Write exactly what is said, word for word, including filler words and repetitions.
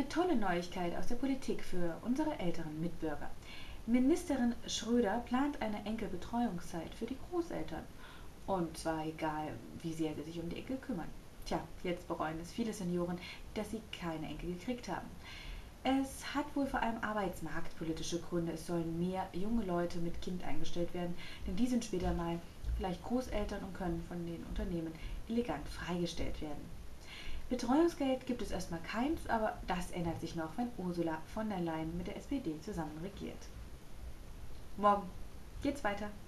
Eine tolle Neuigkeit aus der Politik für unsere älteren Mitbürger. Ministerin Schröder plant eine Enkelbetreuungszeit für die Großeltern. Und zwar egal, wie sehr sie sich um die Enkel kümmern. Tja, jetzt bereuen es viele Senioren, dass sie keine Enkel gekriegt haben. Es hat wohl vor allem arbeitsmarktpolitische Gründe. Es sollen mehr junge Leute mit Kind eingestellt werden, denn die sind später mal vielleicht Großeltern und können von den Unternehmen elegant freigestellt werden. Betreuungsgeld gibt es erstmal keins, aber das ändert sich noch, wenn Ursula von der Leyen mit der S P D zusammen regiert. Morgen geht's weiter.